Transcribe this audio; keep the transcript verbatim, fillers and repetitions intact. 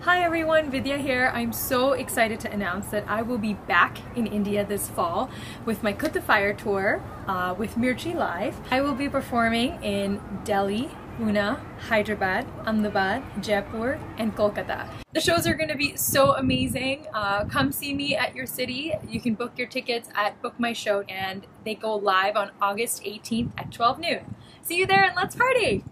Hi everyone, Vidya here. I'm so excited to announce that I will be back in India this fall with my Kuthu Fire Tour uh, with Mirchi Live. I will be performing in Delhi, Pune, Hyderabad, Ahmedabad, Jaipur, and Kolkata. The shows are going to be so amazing. Uh, come see me at your city. You can book your tickets at BookMyShow and they go live on August eighteenth at twelve noon. See you there and let's party!